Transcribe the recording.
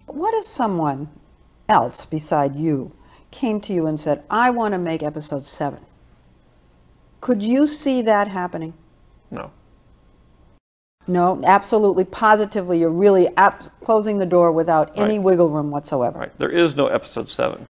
What if someone else beside you came to you and said, I want to make episode 7? Could you see that happening? No. No, absolutely, positively, you're really closing the door without any wiggle room whatsoever. Right. There is no episode 7.